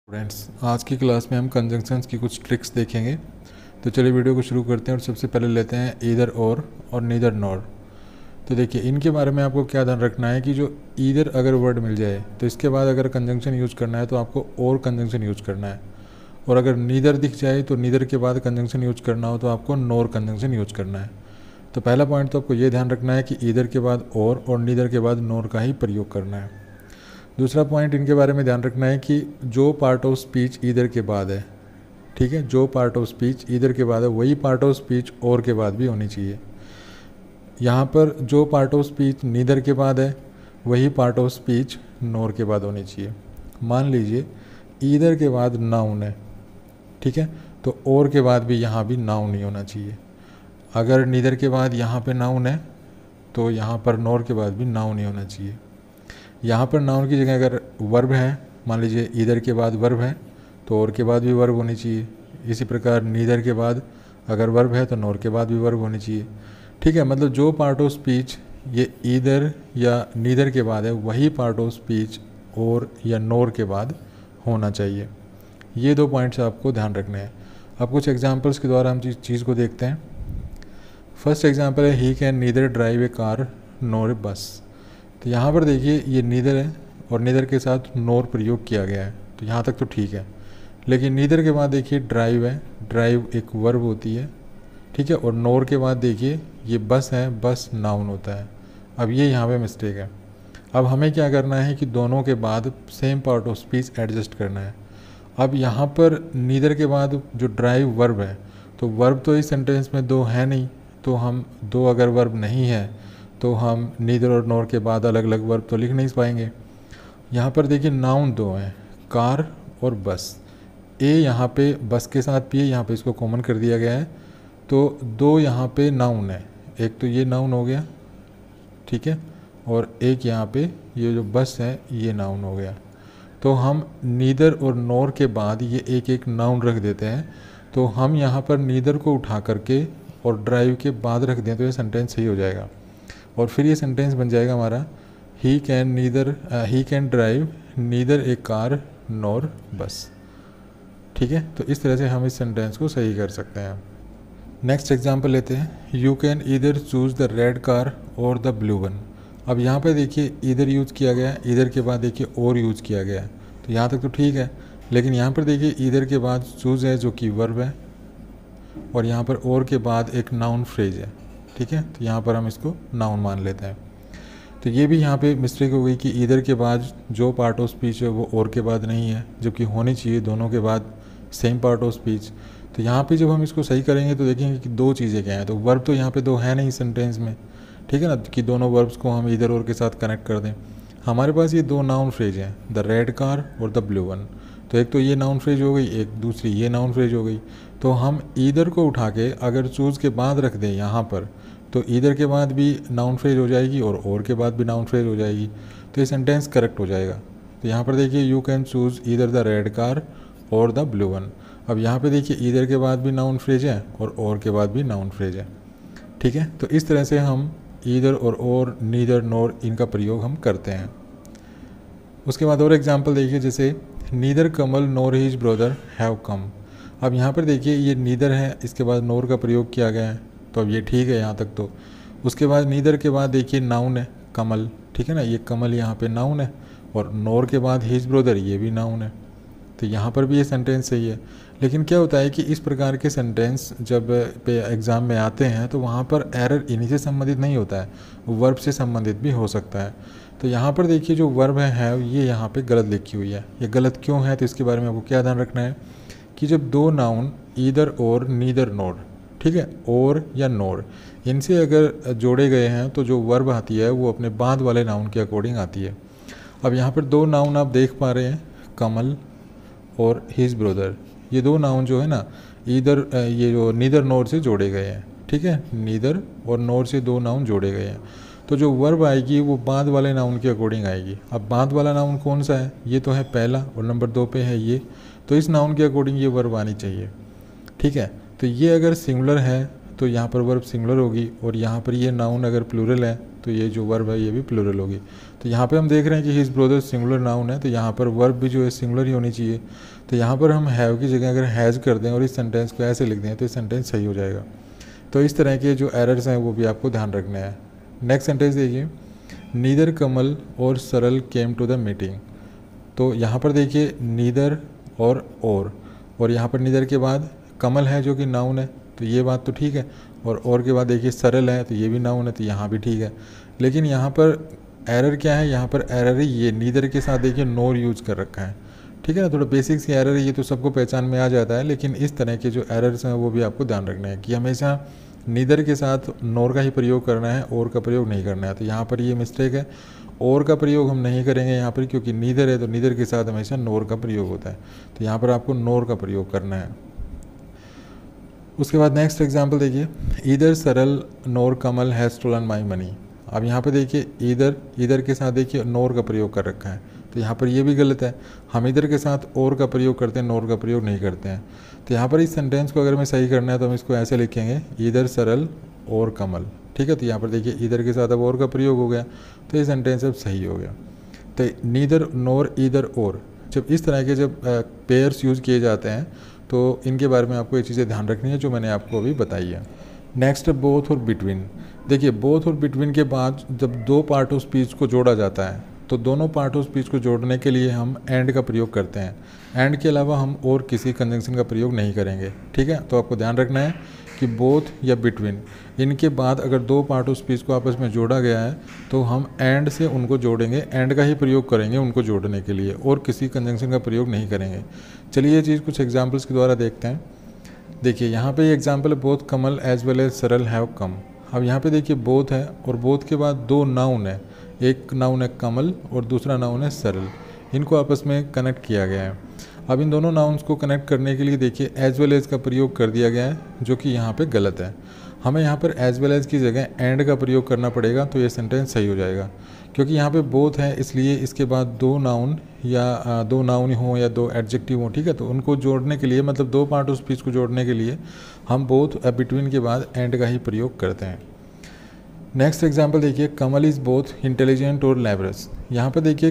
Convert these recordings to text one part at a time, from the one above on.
Students, आज की class में हम कंजंक्शंस की कुछ ट्रिक्स देखेंगे। तो चलिए वीडियो को शुरू करते हैं और सबसे पहले लेते हैं ईदर और नीदर नॉर। तो देखिए, इनके बारे में आपको क्या ध्यान रखना है कि जो ईदर अगर वर्ड मिल जाए तो इसके बाद अगर कंजंक्शन यूज करना है तो आपको और कंजंक्शन यूज करना है, और अगर नीदर दिख जाए तो नीदर के बाद कंजंक्शन यूज करना हो तो आपको नॉर कंजंक्शन यूज करना है। तो पहला पॉइंट तो आपको ये ध्यान रखना है कि ईदर के बाद और नीदर के बाद नॉर का ही प्रयोग करना है। दूसरा पॉइंट इनके बारे में ध्यान रखना है कि जो पार्ट ऑफ स्पीच ईदर के बाद है, ठीक है, जो पार्ट ऑफ स्पीच ईदर के बाद है वही पार्ट ऑफ स्पीच और के बाद भी होनी चाहिए। यहाँ पर जो पार्ट ऑफ स्पीच नीदर के बाद है वही पार्ट ऑफ स्पीच नॉर के बाद होनी चाहिए। मान लीजिए ईदर के बाद नाउन है, ठीक है, तो और के बाद भी यहाँ भी नाउन नहीं होना चाहिए। अगर नीदर के बाद यहाँ पे नाउन है तो यहाँ पर नॉर के बाद भी नाउन नहीं होना चाहिए। यहाँ पर नाउन की जगह अगर वर्ब है, मान लीजिए ईदर के बाद वर्ब है तो और के बाद भी वर्ब होनी चाहिए। इसी प्रकार नीदर के बाद अगर वर्ब है तो नॉर के बाद भी वर्ब होनी चाहिए, ठीक है। मतलब जो पार्ट ऑफ स्पीच ये ईदर या नीदर के बाद है वही पार्ट ऑफ स्पीच और या नॉर के बाद होना चाहिए। ये दो पॉइंट्स आपको ध्यान रखने हैं। अब कुछ एग्जाम्पल्स के द्वारा हम चीज़ को देखते हैं। फर्स्ट एग्जाम्पल है he can neither drive a car nor a bus. तो यहाँ पर देखिए ये नीदर है और नीदर के साथ नॉर प्रयोग किया गया है, तो यहाँ तक तो ठीक है। लेकिन नीदर के बाद देखिए ड्राइव है, ड्राइव एक वर्ब होती है, ठीक है, और नॉर के बाद देखिए ये बस है, बस नाउन होता है। अब ये यहाँ पे मिस्टेक है। अब हमें क्या करना है कि दोनों के बाद same part of speech adjust करना है। अब यहाँ पर नीदर के बाद जो ड्राइव वर्ब है, तो वर्ब तो इस सेंटेंस में दो है नहीं, तो हम दो अगर वर्ब नहीं है तो हम नीदर और नॉर के बाद अलग अलग वर्ब तो लिख नहीं पाएंगे। यहाँ पर देखिए नाउन दो हैं, कार और बस। ए यहाँ पे बस के साथ भी है, यहाँ पे इसको कॉमन कर दिया गया है, तो दो यहाँ पे नाउन है। एक तो ये नाउन हो गया, ठीक है, और एक यहाँ पे ये जो बस है ये नाउन हो गया। तो हम नीदर और नॉर के बाद ये एक एक नाउन रख देते हैं। तो हम यहाँ पर नीदर को उठा करके और ड्राइव के बाद रख दें तो ये सेंटेंस सही हो जाएगा, और फिर ये सेंटेंस बन जाएगा हमारा he can drive neither a car nor bus, ठीक है। तो इस तरह से हम इस सेंटेंस को सही कर सकते हैं। नेक्स्ट एग्जांपल लेते हैं, you can either choose the red car और द ब्लू वन। अब यहाँ पे देखिए ईदर यूज़ किया गया है, ईदर के बाद देखिए और यूज़ किया गया है, तो यहाँ तक तो ठीक है। लेकिन यहाँ पर देखिए ईदर के बाद चूज़ है जो कि वर्ब है, और यहाँ पर और के बाद एक नाउन फ्रेज है, ठीक है, तो यहाँ पर हम इसको नाउन मान लेते हैं। तो ये भी यहाँ पे मिस्टेक हो गई कि ईदर के बाद जो पार्ट ऑफ स्पीच है वो और के बाद नहीं है, जबकि होनी चाहिए दोनों के बाद सेम पार्ट ऑफ स्पीच। तो यहाँ पे जब हम इसको सही करेंगे तो देखेंगे कि दो चीज़ें क्या हैं। तो वर्ब तो यहाँ पे दो है नहीं सेंटेंस में, ठीक है ना, कि दोनों वर्ब्स को हम ईदर और के साथ कनेक्ट कर दें। हमारे पास ये दो नाउन फ्रेज हैं, द रेड कार और द ब्लू वन। तो एक तो ये नाउन फ्रेज हो गई, एक दूसरी ये नाउन फ्रेज हो गई। तो हम ईदर को उठा के अगर चूज़ के बाद रख दें यहाँ पर, तो ईदर के बाद भी नाउन फ्रेज हो जाएगी और के बाद भी नाउन फ्रेज हो जाएगी, तो ये सेंटेंस करेक्ट हो जाएगा। तो यहाँ पर देखिए you can choose either the red car और द ब्लू वन। अब यहाँ पे देखिए ईदर के बाद भी नाउन फ्रेज है और के बाद भी नाउन फ्रेज है, ठीक है। तो इस तरह से हम ईदर और नीदर नॉर इनका प्रयोग हम करते हैं। उसके बाद और एग्जाम्पल देखिए, जैसे neither Kamal nor his brother have come. अब यहाँ पर देखिए ये नीदर है, इसके बाद नॉर का प्रयोग किया गया है, तो अब ये ठीक है यहाँ तक तो। उसके बाद नीदर के बाद देखिए नाउन है कमल, ठीक है ना, ये कमल यहाँ पे नाउन है, और नॉर के बाद हिज ब्रदर ये भी नाउन है, तो यहाँ पर भी ये सेंटेंस सही है। लेकिन क्या होता है कि इस प्रकार के सेंटेंस जब पे एग्ज़ाम में आते हैं तो वहाँ पर एरर इन्हीं से संबंधित नहीं होता है, वर्ब से संबंधित भी हो सकता है। तो यहाँ पर देखिए जो वर्ब है ये यहाँ पे गलत लिखी हुई है। ये गलत क्यों है तो इसके बारे में आपको क्या ध्यान रखना है कि जब दो नाउन ईदर और नीदर नॉर, ठीक है, और या नॉर, इनसे अगर जोड़े गए हैं तो जो वर्ब आती है वो अपने बाद वाले नाउन के अकॉर्डिंग आती है। अब यहाँ पर दो नाउन आप देख पा रहे हैं, कमल और हिज ब्रदर। ये दो नाउन जो है ना ईदर ये जो नीदर नॉर से जोड़े गए हैं, ठीक है, नीदर और नॉर से दो नाउन जोड़े गए हैं। तो जो वर्ब आएगी वो बाद वाले नाउन के अकॉर्डिंग आएगी। अब बाद वाला नाउन कौन सा है, ये तो है पहला, और नंबर 2 पे है ये, तो इस नाउन के अकॉर्डिंग ये वर्ब आनी चाहिए, ठीक है। तो ये अगर सिंगुलर है तो यहाँ पर वर्ब सिंगुलर होगी, और यहाँ पर ये नाउन अगर प्लूरल है तो ये जो वर्ब है ये भी प्लूरल होगी। तो यहाँ पे हम देख रहे हैं कि हिज ब्रदर सिंगुलर नाउन है, तो यहाँ पर वर्ब भी जो है सिंगुलर ही होनी चाहिए। तो यहाँ पर हम हैव की जगह अगर हैज़ कर दें और इस सेंटेंस को ऐसे लिख दें तो ये सेंटेंस सही हो जाएगा। तो इस तरह के जो एरर्स हैं वो भी आपको ध्यान रखने हैं। नेक्स्ट सेंटेंस देखिए, नीदर कमल और Saral came to the meeting. तो यहाँ पर देखिए नीदर और यहाँ पर नीदर के बाद कमल है जो कि नाउन है, तो ये बात तो ठीक है। और के बाद देखिए सरल है, तो ये भी नाउन है, तो यहाँ भी ठीक है। लेकिन यहाँ पर एरर क्या है, यहाँ पर एरर है ये नीदर के साथ देखिए नोर यूज कर रखा है, ठीक है ना। थोड़ा बेसिक्स की एरर है ये, तो सबको पहचान में आ जाता है, लेकिन इस तरह के जो एरर्स हैं वो भी आपको ध्यान रखना है कि हमेशा नीदर के साथ नोर का ही प्रयोग करना है, और का प्रयोग नहीं करना है। तो यहाँ पर ये मिस्टेक है, और का प्रयोग हम नहीं करेंगे यहाँ पर, क्योंकि नीदर है तो नीदर के साथ हमेशा नोर का प्रयोग होता है। तो यहाँ पर आपको नोर का प्रयोग करना है। उसके बाद नेक्स्ट एग्जाम्पल देखिए, either Saral nor Kamal has stolen my money. अब यहाँ पे देखिए ईदर के साथ देखिए नोर का प्रयोग कर रखा है, तो यहाँ पर ये भी गलत है। हम इधर के साथ और का प्रयोग करते हैं, नोर का प्रयोग नहीं करते हैं। तो यहाँ पर इस सेंटेंस को अगर हमें सही करना है तो हम इसको ऐसे लिखेंगे, ईदर सरल और कमल, ठीक है। तो यहाँ पर देखिए ईदर के साथ अब और का प्रयोग हो गया, तो ये सेंटेंस अब सही हो गया। तो नीदर नोर ईदर और, जब इस तरह के जब पेयर्स यूज़ किए जाते हैं तो इनके बारे में आपको ये चीज़ें ध्यान रखनी है जो मैंने आपको अभी बताई है। नेक्स्ट बोथ और बिटवीन। देखिए बोथ और बिटवीन के बाद जब दो पार्ट ऑफ स्पीच को जोड़ा जाता है तो दोनों पार्ट ऑफ स्पीच को जोड़ने के लिए हम एंड का प्रयोग करते हैं। एंड के अलावा हम और किसी कंजंक्शन का प्रयोग नहीं करेंगे, ठीक है। तो आपको ध्यान रखना है कि बोथ या बिटवीन, इनके बाद अगर दो पार्ट ऑफ स्पीच को आपस में जोड़ा गया है तो हम एंड से उनको जोड़ेंगे, एंड का ही प्रयोग करेंगे उनको जोड़ने के लिए, और किसी कंजंक्शन का प्रयोग नहीं करेंगे। चलिए ये चीज़ कुछ एग्जाम्पल्स के द्वारा देखते हैं। देखिए यहाँ पे एग्जाम्पल है, both Kamal as well as Saral have come. अब यहाँ पे देखिए बोथ है और बोथ के बाद दो नाउन है, एक नाउन है कमल और दूसरा नाउन है सरल, इनको आपस में कनेक्ट किया गया है। अब इन दोनों नाउन्स को कनेक्ट करने के लिए देखिए एज वेल एज का प्रयोग कर दिया गया है, जो कि यहाँ पे गलत है। हमें यहाँ पर एज वेल एज की जगह एंड का प्रयोग करना पड़ेगा, तो ये सेंटेंस सही हो जाएगा। क्योंकि यहाँ पे बोथ है इसलिए इसके बाद दो नाउन या दो नाउन हो या दो एडजेक्टिव हो, ठीक है। तो उनको जोड़ने के लिए, मतलब दो पार्ट ऑफ स्पीच को जोड़ने के लिए हम बोथ बिटवीन के बाद एंड का ही प्रयोग करते हैं। नेक्स्ट एग्जाम्पल देखिए, कमल इज़ बोथ इंटेलिजेंट और लेबरस। यहाँ पर देखिए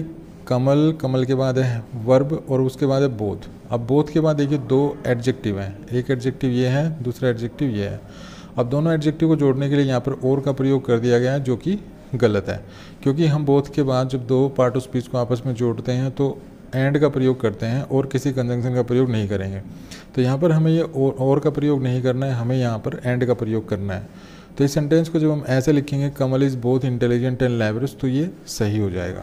कमल के बाद है वर्ब और उसके बाद है बोथ। अब बोथ के बाद देखिए दो एडजेक्टिव हैं, एक एडजेक्टिव ये है, दूसरा एडजेक्टिव ये है। अब दोनों एडजेक्टिव को जोड़ने के लिए यहाँ पर और का प्रयोग कर दिया गया है, जो कि गलत है। क्योंकि हम बोथ के बाद जब दो पार्ट ऑफ स्पीच को आपस में जोड़ते हैं तो एंड का प्रयोग करते हैं और किसी कंजंक्शन का प्रयोग नहीं करेंगे। तो यहाँ पर हमें ये और का प्रयोग नहीं करना है, हमें यहाँ पर एंड का प्रयोग करना है। तो इस सेंटेंस को जब हम ऐसे लिखेंगे, Kamal is both intelligent and laborious, तो ये सही हो जाएगा।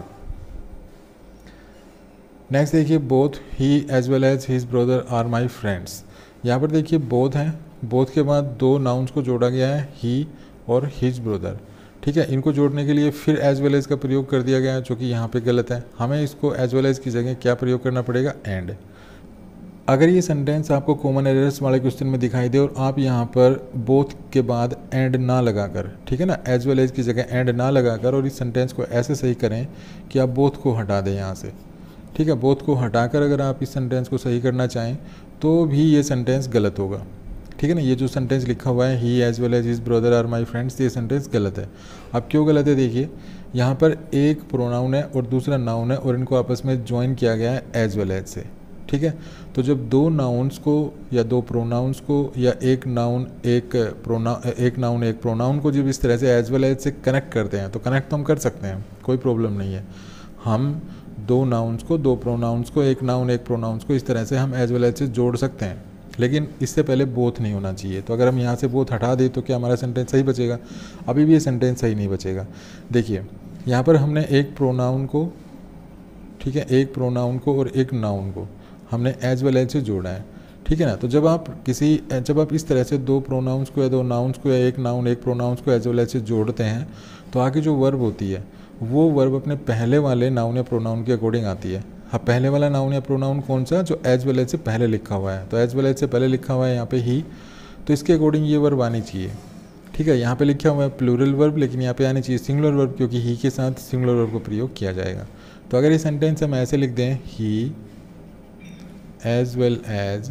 नेक्स्ट देखिए, both he as well as his brother are my friends. यहाँ पर देखिए बोथ है, बोथ के बाद दो नाउन्स को जोड़ा गया है, ही और हिज ब्रदर, ठीक है। इनको जोड़ने के लिए फिर एज वेल एज का प्रयोग कर दिया गया है, जो कि यहाँ पे गलत है। हमें इसको एज वेल एज की जगह क्या प्रयोग करना पड़ेगा, एंड। अगर ये सेंटेंस आपको कॉमन एरर्स वाले क्वेश्चन में दिखाई दे और आप यहाँ पर बोथ के बाद एंड ना लगाकर, ठीक है ना, एज वेल एज की जगह एंड ना लगाकर, और इस सेंटेंस को ऐसे सही करें कि आप बोथ को हटा दें यहाँ से, ठीक है। बोथ को हटाकर अगर आप इस सेंटेंस को सही करना चाहें तो भी ये सेंटेंस गलत होगा, ठीक है ना। ये जो सेंटेंस लिखा हुआ है, he as well as his brother are my friends, ये सेंटेंस गलत है। अब क्यों गलत है, देखिए यहाँ पर एक प्रोनाउन है और दूसरा नाउन है और इनको आपस में ज्वाइन किया गया है एज वेल एज से, ठीक है। तो जब दो नाउन्स को या दो प्रोनाउंस को या एक नाउन एक प्रोनाउन को जब इस तरह से एज वेल एज से कनेक्ट करते हैं, तो कनेक्ट तो हम कर सकते हैं, कोई प्रॉब्लम नहीं है। हम दो नाउन्स को, दो प्रोनाउंस को, एक नाउन एक प्रोनाउंस को इस तरह से हम एज वेल एज से जोड़ सकते हैं, लेकिन इससे पहले बोथ नहीं होना चाहिए। तो अगर हम यहाँ से बोथ हटा दें तो क्या हमारा सेंटेंस सही बचेगा? अभी भी ये सेंटेंस सही नहीं बचेगा। देखिए यहाँ पर हमने एक प्रोनाउन को, ठीक है, एक प्रोनाउन को और एक नाउन को हमने एज वेल एज से जोड़ा है, ठीक है ना। तो जब आप इस तरह से दो प्रोनाउंस को या दो नाउन्स को या एक नाउन एक प्रोनाउंस को एज वेल एज से जोड़ते हैं तो आगे जो वर्ब होती है वो वर्ब अपने पहले वाले नाउन या प्रोनाउन के अकॉर्डिंग आती है। अब पहले वाला नाउन या प्रोनाउन कौन सा? जो एज वेल एज से पहले लिखा हुआ है। तो एज वेल एज से पहले लिखा हुआ है यहाँ पे ही, तो इसके अकॉर्डिंग ये वर्ब आनी चाहिए, ठीक है। यहाँ पे लिखा हुआ है प्लूरल वर्ब, लेकिन यहाँ पे आनी चाहिए सिंगुलर वर्ब, क्योंकि ही के साथ सिंगुलर वर्ब को प्रयोग किया जाएगा। तो अगर ये सेंटेंस हम ऐसे लिख दें, he as well as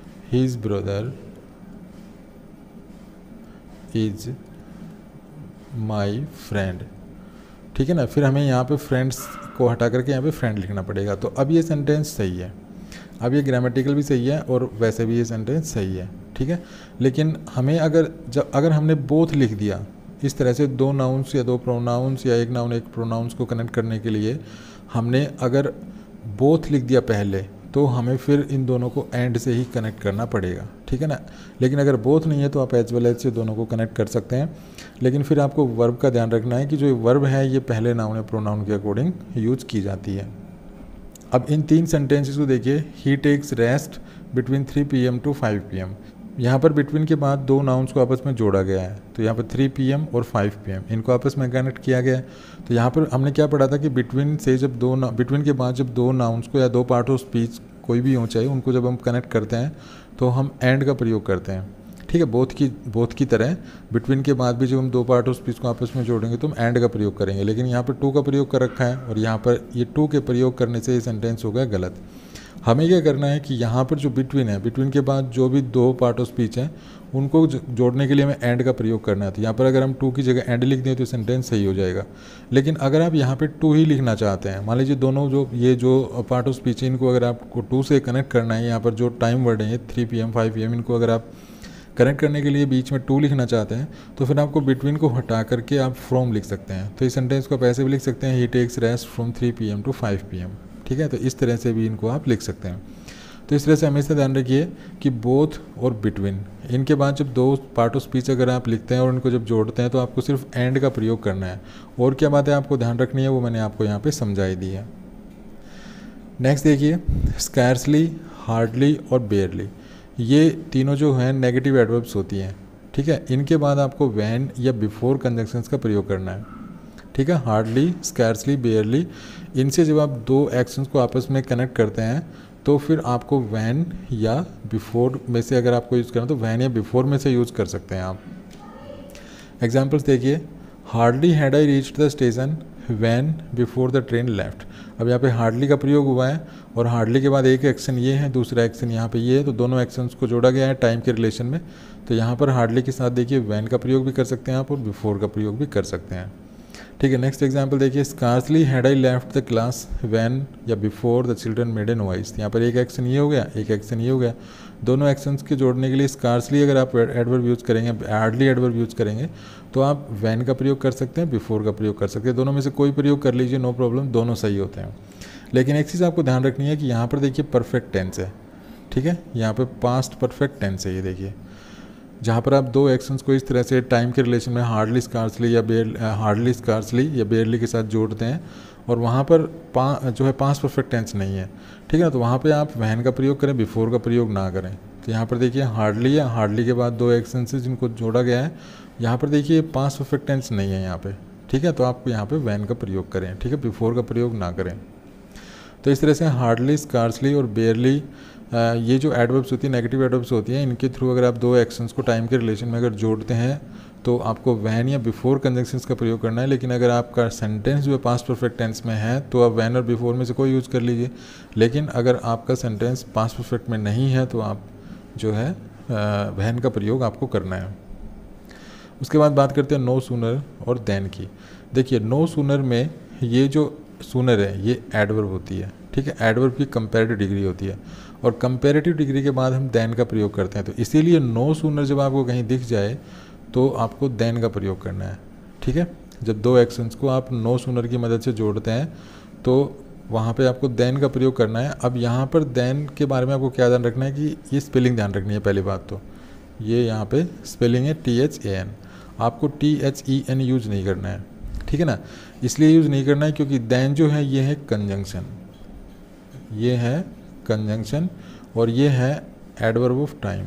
his brother is my friend, ठीक है ना। फिर हमें यहाँ पे फ्रेंड्स को हटा करके यहाँ पे फ्रेंड लिखना पड़ेगा। तो अब ये सेंटेंस सही है, अब ये ग्रामेटिकल भी सही है और वैसे भी ये सेंटेंस सही है, ठीक है। लेकिन हमें अगर हमने बोथ लिख दिया इस तरह से, दो नाउन्स या दो प्रोनाउंस या एक नाउन एक प्रोनाउंस को कनेक्ट करने के लिए हमने अगर बोथ लिख दिया पहले, तो हमें फिर इन दोनों को एंड से ही कनेक्ट करना पड़ेगा, ठीक है ना। लेकिन अगर बोथ नहीं है तो आप एज वेल एज से दोनों को कनेक्ट कर सकते हैं। लेकिन फिर आपको वर्ब का ध्यान रखना है कि जो वर्ब है ये पहले नाउन या प्रोनाउन के अकॉर्डिंग यूज की जाती है। अब इन 3 सेंटेंसेस को देखिए, he takes rest between 3 PM to 5 PM। यहाँ पर बिटवीन के बाद दो नाउन्स को आपस में जोड़ा गया है, तो यहाँ पर 3 PM और 5 PM इनको आपस में कनेक्ट किया गया है। तो यहाँ पर हमने क्या पढ़ा था कि बिटवीन से जब बिटवीन के बाद जब दो नाउन्स को या दो पार्ट ऑफ स्पीच कोई भी हो चाहे, उनको जब हम कनेक्ट करते हैं तो हम एंड का प्रयोग करते हैं, ठीक है। बोथ की तरह बिटवीन के बाद भी जब हम दो पार्ट ऑफ स्पीच को आपस में जोड़ेंगे तो हम एंड का प्रयोग करेंगे। लेकिन यहाँ पर टू का प्रयोग कर रखा है और यहाँ पर ये टू के प्रयोग करने से ये सेंटेंस हो गया गलत। हमें क्या करना है कि यहाँ पर जो बिटवीन है, बिटवीन के बाद जो भी दो पार्ट ऑफ स्पीच हैं उनको जोड़ने के लिए हमें एंड का प्रयोग करना है। तो यहाँ पर अगर हम टू की जगह एंड लिख दें तो सेंटेंस सही हो जाएगा। लेकिन अगर आप यहाँ पे टू ही लिखना चाहते हैं, मान लीजिए दोनों जो पार्ट ऑफ स्पीच है इनको अगर आपको टू से कनेक्ट करना है, यहाँ पर जो टाइम वर्ड है 3 PM 5 PM इनको अगर आप कनेक्ट करने के लिए बीच में टू लिखना चाहते हैं तो फिर आपको बिटवीन को हटा करके आप फ्रॉम लिख सकते हैं। तो इस सेंटेंस को आप ऐसे भी लिख सकते हैं, he takes rest from 3 PM to 5 PM, ठीक है। तो इस तरह से भी इनको आप लिख सकते हैं। तो इस तरह से हमेशा ध्यान रखिए कि बोथ और बिटवीन, इनके बाद जब दो पार्ट ऑफ स्पीच अगर आप लिखते हैं और इनको जब जोड़ते हैं तो आपको सिर्फ एंड का प्रयोग करना है। और क्या बात है आपको ध्यान रखनी है वो मैंने आपको यहाँ पे समझाई दी है। नेक्स्ट देखिए, स्कैर्सली, हार्डली और बेयरली, ये तीनों जो हैं नेगेटिव एडवर्ब्स होती हैं, ठीक है। इनके बाद आपको व्हेन या बिफोर कंजंक्शंस का प्रयोग करना है, ठीक है। हार्डली, स्कैर्सली, बेयरली, इनसे जब आप दो एक्शंस को आपस में कनेक्ट करते हैं तो फिर आपको व्हेन या बिफोर में से अगर आपको यूज़ करना तो व्हेन या बिफोर में से यूज़ कर सकते हैं आप। एग्जाम्पल्स देखिए, hardly had I reached the station when before the train left. अब यहाँ पे हार्डली का प्रयोग हुआ है और हार्डली के बाद एक एक्शन ये है, दूसरा एक्शन यहाँ पे ये है, तो दोनों एक्शंस को जोड़ा गया है टाइम के रिलेशन में। तो यहाँ पर हार्डली के साथ देखिए व्हेन का प्रयोग भी कर सकते हैं आप और बिफोर का प्रयोग भी कर सकते हैं, ठीक है। नेक्स्ट एग्जाम्पल देखिए, scarcely had I left the class when या before the children made a noise. यहाँ पर एक एक्शन ये हो गया, एक एक्शन ये हो गया। दोनों एक्शंस के जोड़ने के लिए स्कार्सली अगर आप एडवर्ब यूज़ करेंगे, हार्डली एडवर्ब यूज़ करेंगे तो आप व्हेन का प्रयोग कर सकते हैं, बिफोर का प्रयोग कर सकते हैं। दोनों में से कोई प्रयोग कर लीजिए, नो प्रॉब्लम, दोनों सही होते हैं। लेकिन एक चीज़ आपको ध्यान रखनी है कि यहाँ पर देखिए परफेक्ट टेंस है, ठीक है। यहाँ पर पास्ट परफेक्ट टेंस है, ये देखिए, जहाँ पर आप दो एक्शंस को इस तरह से टाइम के रिलेशन में हार्डली स्कार्सली या बेयरली के साथ जोड़ते हैं और वहाँ पर जो है पास्ट परफेक्ट टेंस नहीं है, ठीक है ना। तो वहाँ पे आप व्हेन का प्रयोग करें, बिफोर का प्रयोग ना करें। तो यहाँ पर देखिए हार्डली है, हार्डली के बाद दो एक्शंस हैं जिनको जोड़ा गया है, यहाँ पर देखिए पास्ट परफेक्ट टेंस नहीं है यहाँ पे, ठीक है। तो आप यहाँ पे व्हेन का प्रयोग करें, ठीक है, बिफोर का प्रयोग ना करें। तो इस तरह से हार्डली, स्कार्सली और बेयरली ये जो एडवर्ब्स होती है, नेगेटिव एडवर्ब्स होती हैं, इनके थ्रू अगर आप दो एक्शंस को टाइम के रिलेशन में अगर जोड़ते हैं तो आपको व्हेन या बिफोर कंजंक्शंस का प्रयोग करना है। लेकिन अगर आपका सेंटेंस जो है पास्ट परफेक्ट टेंस में है तो आप व्हेन और बिफोर में से कोई यूज़ कर लीजिए। लेकिन अगर आपका सेंटेंस पास्ट परफेक्ट में नहीं है तो आप जो है व्हेन का प्रयोग आपको करना है। उसके बाद बात करते हैं नो सूनर और देन की। देखिए नो सूनर में ये जो सूनर है ये एडवर्ब होती है, ठीक है। एडवर्ब की कंपैरेटिव डिग्री होती है और कंपैरेटिव डिग्री के बाद हम देन का प्रयोग करते हैं। तो इसीलिए नो सूनर जब आपको कहीं दिख जाए तो आपको देन का प्रयोग करना है, ठीक है। जब दो एक्शंस को आप नो सूनर की मदद से जोड़ते हैं तो वहाँ पे आपको देन का प्रयोग करना है। अब यहाँ पर देन के बारे में आपको क्या ध्यान रखना है कि ये स्पेलिंग ध्यान रखनी है। पहली बात तो ये यहाँ पे स्पेलिंग है THAN, आपको THEN यूज़ नहीं करना है, ठीक है ना। इसलिए यूज़ नहीं करना है क्योंकि देन जो है ये है कंजंक्शन, ये है कंजंक्शन और ये है adverb of time,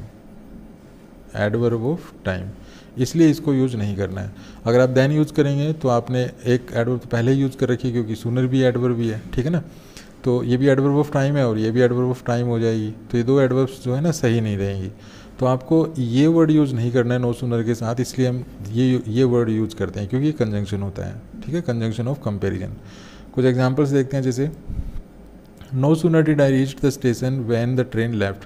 adverb of time, इसलिए इसको यूज़ नहीं करना है। अगर आप देन यूज़ करेंगे तो आपने एक एडवर्ब तो पहले ही यूज़ कर रखी है क्योंकि सूनर भी एडवर्ब भी है, ठीक है ना। तो ये भी एडवर्ब ऑफ टाइम है और ये भी एडवर्ब ऑफ टाइम हो जाएगी, तो ये दो एडवर्ब्स जो है ना सही नहीं रहेंगी। तो आपको ये वर्ड यूज़ नहीं करना है नो सूनर के साथ, इसलिए हम ये वर्ड यूज़ करते हैं क्योंकि ये कंजंक्शन होता है, ठीक है, कंजंक्शन ऑफ कंपेरिजन। कुछ एग्जांपल्स देखते हैं, जैसे no sooner did I reach the station when the train left.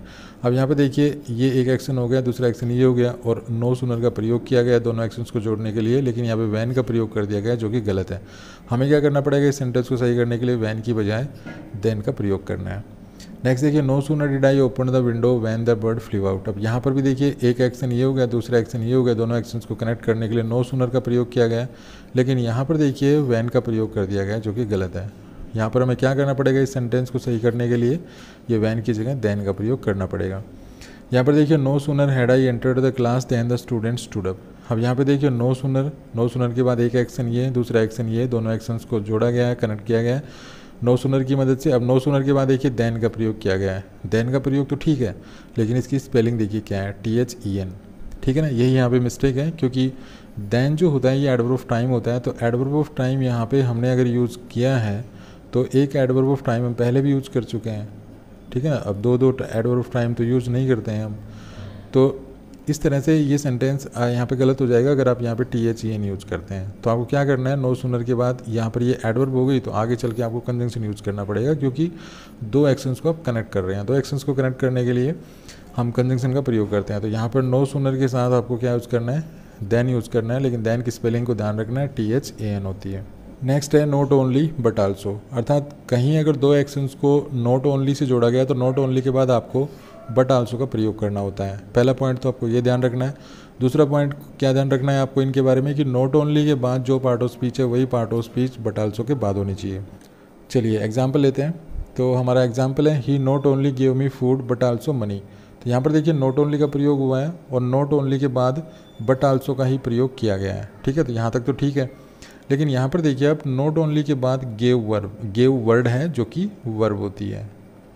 अब यहाँ पे देखिए ये एक एक्शन हो गया, दूसरा एक्शन ये हो गया और नो सूनर का प्रयोग किया गया दोनों एक्शंस को जोड़ने के लिए, लेकिन यहाँ पे वैन का प्रयोग कर दिया गया जो कि गलत है। हमें क्या करना पड़ेगा इस सेंटेंस को सही करने के लिए, वैन की बजाय देन का प्रयोग करना है। नेक्स्ट देखिए no sooner did I open the window when the bird flew out. अब यहाँ पर भी देखिए एक एक्शन ये हो गया, दूसरा एक्शन ये हो गया, दोनों एक्शंस को कनेक्ट करने के लिए नो सूनर का प्रयोग किया गया, लेकिन यहाँ पर देखिए वैन का प्रयोग कर दिया गया जो कि गलत है। यहाँ पर हमें क्या करना पड़ेगा इस सेंटेंस को सही करने के लिए, ये वैन की जगह देन का प्रयोग करना पड़ेगा। यहाँ पर देखिए no sooner had I entered the class then the student stood up. अब यहाँ पे देखिए नो सूनर के बाद एक एक्शन ये, दूसरा एक्शन ये, दोनों एक्शंस को जोड़ा गया है, कनेक्ट किया गया है नो सूनर की मदद से। अब नो सूनर के बाद देखिए देन का प्रयोग किया गया है। देन का प्रयोग तो ठीक है, लेकिन इसकी स्पेलिंग देखिए क्या है, THEN, ठीक है ना। यही यहाँ पे मिस्टेक है, क्योंकि देन जो होता है ये एडवर्ब ऑफ टाइम होता है। तो एडवर्ब ऑफ टाइम यहाँ पे हमने अगर यूज़ किया है तो एक एडवर्ब ऑफ टाइम हम पहले भी यूज़ कर चुके हैं, ठीक है ना। अब दो एडवर्ब ऑफ टाइम तो यूज़ नहीं करते हैं हम। तो इस तरह से ये सेंटेंस यहाँ पे गलत हो जाएगा अगर आप यहाँ पे THEN यूज़ करते हैं। तो आपको क्या करना है, नो सूनर के बाद यहाँ पर ये एडवर्ब हो गई तो आगे चल के आपको कंजंक्शन यूज़ करना पड़ेगा, क्योंकि दो एक्शंस को आप कनेक्ट कर रहे हैं। दो एक्शंस को कनेक्ट करने के लिए हम कंजंक्शन का प्रयोग करते हैं। तो यहाँ पर नो सूनर के साथ आपको क्या यूज़ करना है, देन यूज़ करना है, लेकिन देन की स्पेलिंग को ध्यान रखना है, THAN होती है। नेक्स्ट है नॉट ओनली बट आल्सो, अर्थात कहीं अगर दो एक्शंस को नॉट ओनली से जोड़ा गया तो नॉट ओनली के बाद आपको बट आल्सो का प्रयोग करना होता है। पहला पॉइंट तो आपको ये ध्यान रखना है। दूसरा पॉइंट क्या ध्यान रखना है आपको इनके बारे में कि नॉट ओनली के बाद जो पार्ट ऑफ स्पीच है वही part of speech but also के बाद होनी चाहिए। चलिए एग्जाम्पल लेते हैं। तो हमारा एग्जाम्पल है he not only give me food but also money. तो यहाँ पर देखिए नॉट ओनली का प्रयोग हुआ है और नॉट ओनली के बाद बट आल्सो का ही प्रयोग किया गया है, ठीक है। तो यहाँ तक तो ठीक है, लेकिन यहाँ पर देखिए आप नॉट ओनली के बाद गेव वर्ड है जो कि वर्ब होती है,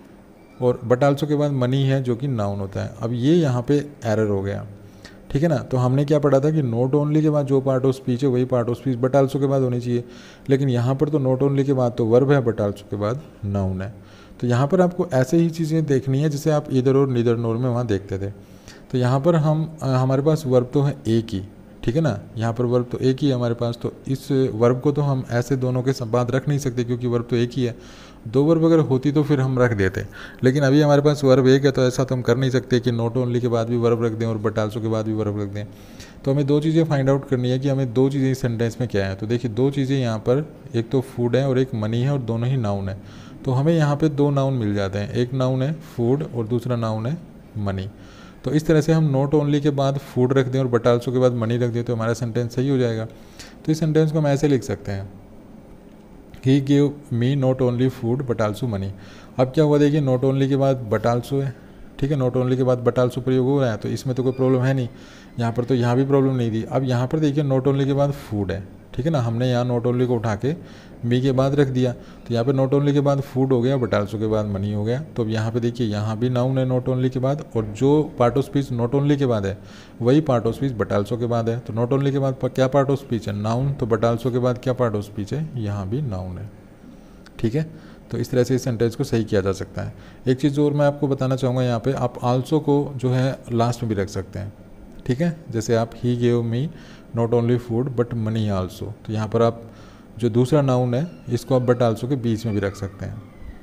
और बट आल्सो के बाद मनी है जो कि नाउन होता है। अब ये यहाँ पे एरर हो गया, ठीक है ना। तो हमने क्या पढ़ा था कि नॉट ओनली के बाद जो पार्ट ऑफ स्पीच है वही part of speech but also के बाद होनी चाहिए, लेकिन यहाँ पर तो नॉट ओनली के बाद तो वर्ब है, बट आल्सो के बाद नाउन है। तो यहाँ पर आपको ऐसे ही चीज़ें देखनी है जैसे आप इधर और नीदर नोर में वहाँ देखते थे। तो यहाँ पर हमारे पास वर्ब तो है एक ही, ठीक है ना। यहाँ पर वर्ब तो एक ही है हमारे पास, तो इस वर्ब को तो हम ऐसे दोनों के बाद रख नहीं सकते क्योंकि वर्ब तो एक ही है। दो वर्ब अगर होती तो फिर हम रख देते, लेकिन अभी हमारे पास वर्ब एक है तो ऐसा तो हम कर नहीं सकते कि नॉट ओनली के बाद भी वर्ब रख दें और बट आल्सो के बाद भी वर्ब रख दें। तो हमें दो चीज़ें फाइंड आउट करनी है कि हमें दो चीज़ें इस सेंटेंस में क्या है। तो देखिए दो चीज़ें यहाँ पर, एक तो फूड है और एक मनी है, और दोनों ही नाउन है। तो हमें यहाँ पर दो नाउन मिल जाते हैं, एक नाउन है फूड और दूसरा नाउन है मनी। तो इस तरह से हम नॉट ओनली के बाद फूड रख दें और बट आल्सो के बाद मनी रख दें तो हमारा सेंटेंस सही हो जाएगा। तो इस सेंटेंस को हम ऐसे लिख सकते हैं, he give me not only food but also money. अब क्या हुआ देखिए, नॉट ओनली के बाद बट आल्सो है, ठीक है। नॉट ओनली के बाद बट आल्सो प्रयोग हो रहा है तो इसमें तो कोई प्रॉब्लम है नहीं, यहाँ पर तो यहाँ भी प्रॉब्लम नहीं थी। अब यहाँ पर देखिए नॉट ओनली के बाद फूड है, ठीक है ना। हमने यहाँ नॉट ओनली को उठा के मी के बाद रख दिया, तो यहाँ पे नॉट ओनली के बाद फूड हो गया, बट आल्सो के बाद मनी हो गया। तो अब यहाँ पे देखिए यहाँ भी नाउन है नॉट ओनली के बाद, और जो part of speech not only के बाद है वही part of speech but also के बाद है। तो नॉट ओनली के बाद क्या पार्ट ऑफ स्पीच है, नाउन, तो बट आल्सो के बाद क्या पार्ट ऑफ स्पीच है, यहाँ भी नाउन है, ठीक है। तो इस तरह से इस सेंटेंस को सही किया जा सकता है। एक चीज़ और मैं आपको बताना चाहूँगा, यहाँ पे आप आल्सो को जो है लास्ट में भी रख सकते हैं, ठीक है। जैसे आप he give me not only food but money also, तो यहाँ पर आप जो दूसरा नाउन है इसको आप बट आल्सो के बीच में भी रख सकते हैं।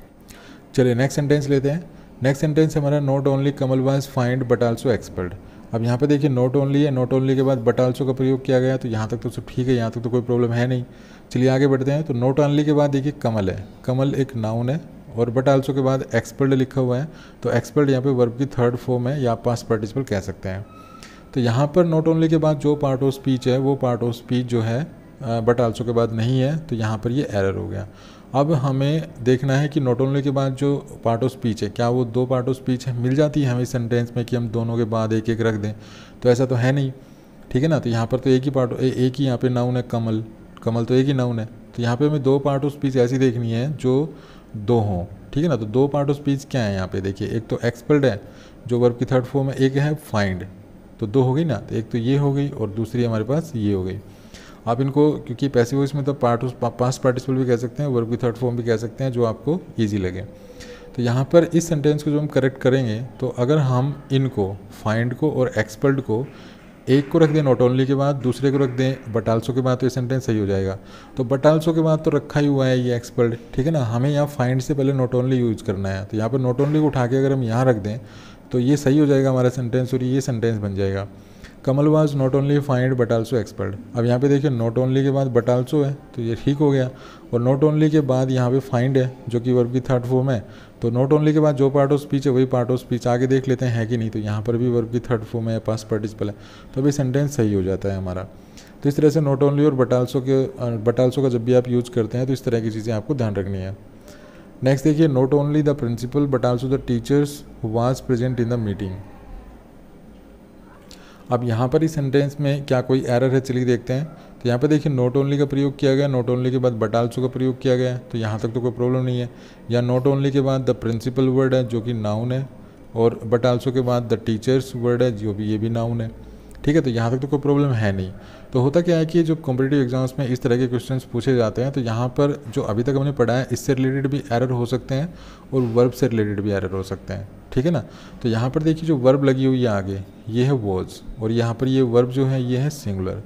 चलिए नेक्स्ट सेंटेंस लेते हैं। नेक्स्ट सेंटेंस हमारा not only Kamal was fined but also expelled. अब यहाँ पे देखिए नॉट ओनली है, नॉट ओनली के बाद बट आल्सो का प्रयोग किया गया, तो यहाँ तक तो सब ठीक है, यहाँ तक तो कोई प्रॉब्लम है नहीं। चलिए आगे बढ़ते हैं। तो नॉट ओनली के बाद देखिए कमल है, कमल एक नाउन है, और बट आल्सो के बाद एक्सपेल्ड लिखा हुआ है, तो एक्सपेल्ड यहाँ पे वर्ब की थर्ड फॉर्म है, या आप पास्ट पार्टिसिपल कह सकते हैं। तो यहाँ पर नॉट ओनली के बाद जो पार्ट ऑफ स्पीच है वो पार्ट ऑफ स्पीच जो है बट आल्सो के बाद नहीं है, तो यहाँ पर ये एरर हो गया। अब हमें देखना है कि नॉट ओनली के बाद जो पार्ट ऑफ स्पीच है क्या वो दो पार्ट ऑफ स्पीच है, मिल जाती है हमें सेंटेंस में कि हम दोनों के बाद एक एक रख दें, तो ऐसा तो है नहीं, ठीक है ना। तो यहाँ पर तो एक ही यहाँ पे नाउन है कमल, कमल तो एक ही नाउन है। तो यहाँ पे हमें दो पार्ट ऑफ स्पीच ऐसी देखनी है जो दो हों, ठीक है ना। तो दो पार्ट ऑफ स्पीच क्या है यहाँ पे देखिए, एक तो एक्सपेल्ड है जो वर्ब की थर्ड फॉर्म है, एक है फाइंड, तो दो हो गई ना। तो एक तो ये हो गई और दूसरी हमारे पास ये हो गई। आप इनको क्योंकि पैसिव वॉइस में तो पास्ट पार्टिसिपल भी कह सकते हैं, वर्ब की थर्ड फॉर्म भी कह सकते हैं, जो आपको ईजी लगे। तो यहाँ पर इस सेंटेंस को जो हम करेक्ट करेंगे, तो अगर हम इनको फाइंड को और एक्सपेल्ड को एक को रख दें नॉट ओनली के बाद, दूसरे को रख दें बट आल्सो के बाद, तो ये सेंटेंस सही हो जाएगा। तो बट आल्सो के बाद तो रखा ही हुआ है ये एक्सपेल्ड, ठीक है ना। हमें यहाँ फाइंड से पहले नॉट ओनली यूज़ करना है, तो यहाँ पर नॉट ओनली को उठा के अगर हम यहाँ रख दें तो ये सही हो जाएगा हमारा सेंटेंस और ये सेंटेंस बन जाएगा। Kamal was not only fined but also expert. अब यहाँ पे देखिए नॉट ओनली के बाद बट आल्सो है तो ये ठीक हो गया, और नॉट ओनली के बाद यहाँ पे फाइंड है जो कि वर्ब की थर्ड फॉर्म है। तो नॉट ओनली के बाद जो पार्ट ऑफ स्पीच है वही पार्ट ऑफ स्पीच आगे देख लेते हैं है कि नहीं, तो यहाँ पर भी वर्ब की थर्ड फॉर्म है, पास्ट पार्टिसिपल है, तो अभी सेंटेंस सही हो जाता है हमारा। तो इस तरह से नॉट ओनली और बट आल्सो का जब भी आप यूज करते हैं तो इस तरह की चीज़ें आपको ध्यान रखनी है। नेक्स्ट देखिए, not only the principal but also the teachers was present in the meeting. अब यहाँ पर इस सेंटेंस में क्या कोई एरर है, चलिए देखते हैं। तो यहाँ पे देखिए नॉट ओनली का प्रयोग किया गया, नॉट ओनली के बाद बट आल्सो का प्रयोग किया गया, तो यहाँ तक तो कोई प्रॉब्लम नहीं है। या नॉट ओनली के बाद द प्रिंसिपल वर्ड है जो कि नाउन है, और बट आल्सो के बाद द टीचर्स वर्ड है जो भी ये भी नाउन है, ठीक है। तो यहाँ तक तो कोई प्रॉब्लम है नहीं। तो होता क्या है कि जो कॉम्पिटिटिव एग्जाम्स में इस तरह के क्वेश्चंस पूछे जाते हैं तो यहाँ पर जो अभी तक हमने पढ़ा है इससे रिलेटेड भी एरर हो सकते हैं और वर्ब से रिलेटेड भी एरर हो सकते हैं, ठीक है ना। तो यहाँ पर देखिए जो वर्ब लगी हुई है आगे ये है वॉज, और यहाँ पर ये वर्ब जो है ये है सिंगुलर।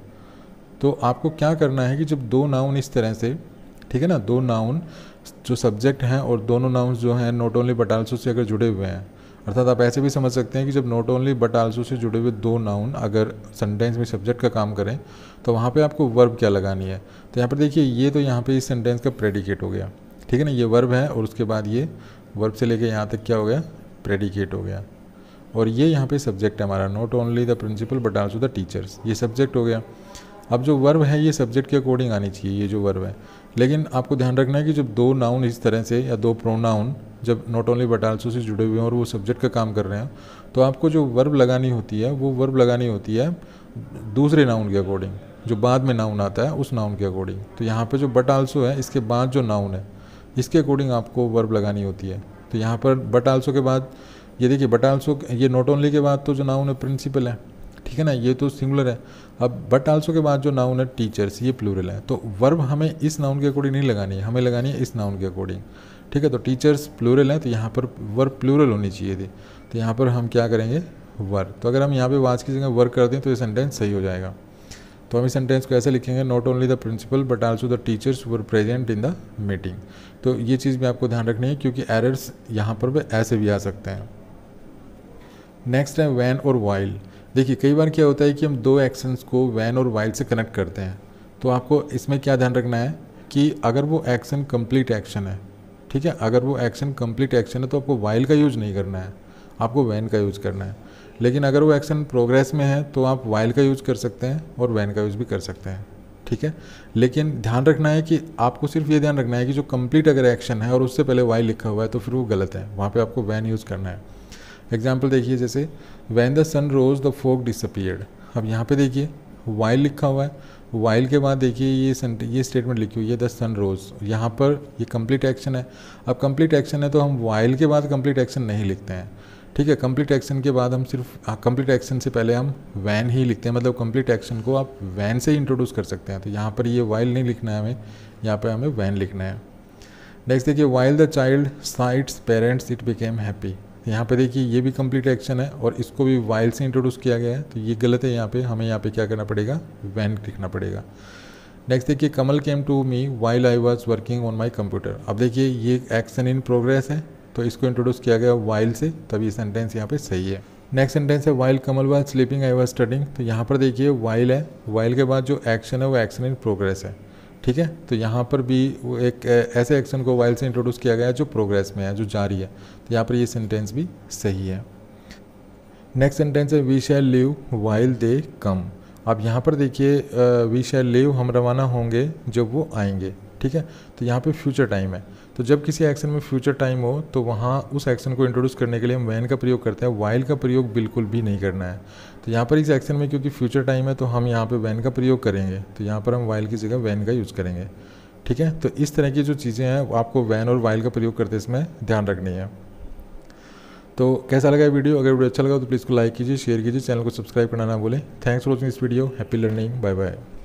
तो आपको क्या करना है कि जब दो नाउन इस तरह से, ठीक है ना, दो नाउन जो सब्जेक्ट हैं और दोनों नाउन्स जो हैं not only but also say अगर जुड़े हुए हैं, अर्थात आप ऐसे भी समझ सकते हैं कि जब not only but also say जुड़े हुए दो नाउन अगर सेंटेंस में सब्जेक्ट का काम करें तो वहाँ पे आपको वर्ब क्या लगानी है। तो यहाँ पर देखिए ये तो यहाँ पे इस सेंटेंस का प्रेडिकेट हो गया, ठीक है ना, ये वर्ब है और उसके बाद ये वर्ब से लेके यहाँ तक क्या हो गया, प्रेडिकेट हो गया, और ये यहाँ पे सब्जेक्ट है हमारा, not only the principal but also the teachers, ये सब्जेक्ट हो गया। अब जो वर्ब है ये सब्जेक्ट के अकॉर्डिंग आनी चाहिए, ये जो वर्ब है, लेकिन आपको ध्यान रखना है कि जब दो नाउन इस तरह से या दो प्रोनाउन जब not only but also say जुड़े हुए हैं और वो सब्जेक्ट का काम कर रहे हैं तो आपको जो वर्ब लगानी होती है वो वर्ब लगानी होती है दूसरे नाउन के अकॉर्डिंग, जो बाद में नाउन आता है उस नाउन के अकॉर्डिंग। तो यहाँ पे जो बट आल्सो है इसके बाद जो नाउन है इसके अकॉर्डिंग आपको वर्ब लगानी होती है। तो यहाँ पर बट आल्सो के बाद ये देखिए बट आल्सो, ये नॉट ओनली के बाद तो जो नाउन है प्रिंसिपल है, ठीक है ना, ये तो सिंगुलर है। अब बट आल्सो के बाद जो नाउन है टीचर्स, ये प्लूरल है। तो वर्ब हमें इस नाउन के अकॉर्डिंग नहीं लगानी है, हमें लगानी है इस नाउन के अकॉर्डिंग, ठीक है। तो टीचर्स प्लूरल है तो यहाँ पर वर्ब प्लूरल होनी चाहिए थी, तो यहाँ पर हम क्या करेंगे वर्ब। तो अगर हम यहाँ पे वाज की जगह वर्क कर दें तो ये सेंटेंस सही हो जाएगा। तो हम इस सेंटेंस को ऐसे लिखेंगे, not only the principal but also the teachers were present in the meeting. तो ये चीज़ भी आपको ध्यान रखनी है क्योंकि एरर्स यहाँ पर भी ऐसे भी आ सकते हैं। नेक्स्ट है वैन और वाइल। देखिए कई बार क्या होता है कि हम दो एक्शंस को वैन और वाइल से कनेक्ट करते हैं, तो आपको इसमें क्या ध्यान रखना है कि अगर वो एक्शन कंप्लीट एक्शन है, ठीक है, अगर वो एक्शन कंप्लीट एक्शन है तो आपको वाइल का यूज़ नहीं करना है, आपको वैन का यूज़ करना है। लेकिन अगर वो एक्शन प्रोग्रेस में है तो आप वाइल का यूज़ कर सकते हैं और वैन का यूज़ भी कर सकते हैं, ठीक है। लेकिन ध्यान रखना है कि आपको सिर्फ ये ध्यान रखना है कि जो कंप्लीट अगर एक्शन है और उससे पहले वाइल लिखा हुआ है तो फिर वो गलत है, वहाँ पे आपको वैन यूज़ करना है। एग्जाम्पल देखिए, जैसे when the sun rose the fog disappeared. अब यहाँ पे देखिए वाइल लिखा हुआ है, वाइल के बाद देखिए ये स्टेटमेंट लिखी हुई है द सन रोज, यहाँ पर ये कंप्लीट एक्शन है। अब कंप्लीट एक्शन है तो हम वाइल के बाद कंप्लीट एक्शन नहीं लिखते हैं, ठीक है। कंप्लीट एक्शन के बाद हम सिर्फ कंप्लीट एक्शन से पहले हम वैन ही लिखते हैं, मतलब कंप्लीट एक्शन को आप वैन से ही इंट्रोड्यूस कर सकते हैं। तो यहाँ पर ये वाइल नहीं लिखना है हमें, यहाँ पर हमें वैन लिखना है। नेक्स्ट देखिए, while the child sights parents it became happy. यहाँ पे देखिए ये भी कंप्लीट एक्शन है और इसको भी वाइल से इंट्रोड्यूस किया गया है, तो ये गलत है। यहाँ पे हमें यहाँ पे क्या करना पड़ेगा, वैन लिखना पड़ेगा। नेक्स्ट देखिए, Kamal came to me while I was working on my computer. अब देखिए ये एक्शन इन प्रोग्रेस है तो इसको इंट्रोड्यूस किया गया वाइल से, तभी सेंटेंस यहाँ पे सही है। नेक्स्ट सेंटेंस है while Kamal was sleeping I was studying. तो यहाँ पर देखिए वाइल है, वाइल के बाद जो एक्शन है वो एक्शन इन प्रोग्रेस है, ठीक है। तो यहाँ पर भी वो एक ऐसे एक्शन को वाइल से इंट्रोड्यूस किया गया है जो प्रोग्रेस में है, जो जारी है, तो यहाँ पर ये सेंटेंस भी सही है। नेक्स्ट सेंटेंस है we shall live while they come. अब यहाँ पर देखिए वी शैल लिव, हम रवाना होंगे जब वो आएंगे, ठीक है। तो यहाँ पे फ्यूचर टाइम है, तो जब किसी एक्शन में फ्यूचर टाइम हो तो वहाँ उस एक्शन को इंट्रोड्यूस करने के लिए हम वैन का प्रयोग करते हैं, वाइल का प्रयोग बिल्कुल भी नहीं करना है। तो यहाँ पर इस एक्शन में क्योंकि फ्यूचर टाइम है तो हम यहाँ पे वैन का प्रयोग करेंगे, तो यहाँ पर हम वाइल की जगह वैन का यूज़ करेंगे, ठीक है। तो इस तरह की जो चीज़ें हैं आपको वैन और वाइल का प्रयोग करते इसमें ध्यान रखनी है। तो कैसा लगा वीडियो? अगर वीडियो अच्छा लगा तो प्लीज़ को लाइक कीजिए, शेयर कीजिए, चैनल को सब्सक्राइब करना ना भूलें। Thanks for watching this video. Happy learning, bye bye.